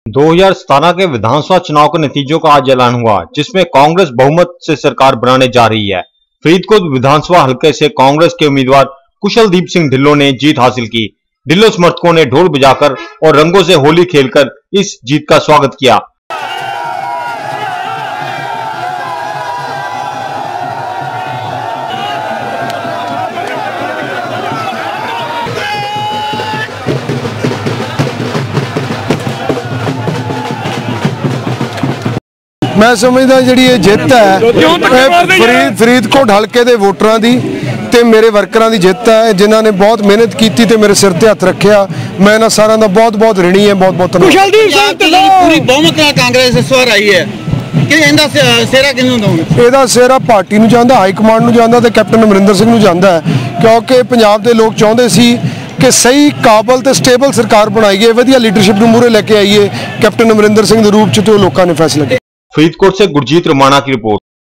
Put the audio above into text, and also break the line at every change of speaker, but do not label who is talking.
2017 के विधानसभा चुनाव के नतीजों का आज ऐलान हुआ, जिसमें कांग्रेस बहुमत से सरकार बनाने जा रही है। फरीदकोट विधानसभा हलके से कांग्रेस के उम्मीदवार कुशलदीप सिंह ढिल्लों ने जीत हासिल की। ढिल्लों समर्थकों ने ढोल बजाकर और रंगों से होली खेलकर इस जीत का स्वागत किया।
मैं समझदा जी ये जित है फरीदकोट हल्के के वोटरां दी ते मेरे वर्करां दी जित है, जिन्हां ने बहुत मेहनत की ते मेरे सिर ते हथ रखिया। मैं इन्हां सारिआं दा बहुत बहुत ऋणी है, बहुत बहुत धन्यवाद।
पूरी बहुमत नाल कांग्रेस इस वार आई है कि इहदा सेहरा किहनूं दोगे?
इहदा सेहरा पार्टी नूं जांदा, हाई कमांड नूं जांदा ते कैप्टन अमरिंदर सिंह नूं जांदा है, क्योंकि पंजाब दे लोग चाहुंदे सी कि सही काबल ते स्टेबल सरकार बनाईए, वधिया लीडरशिप नूं मूहरे लैके आईए कैप्टन अमरिंदर सिंह दे रूप च, ते लोकां ने फैसला किया।
फरीदकोट से गुरजीत रमाना की रिपोर्ट।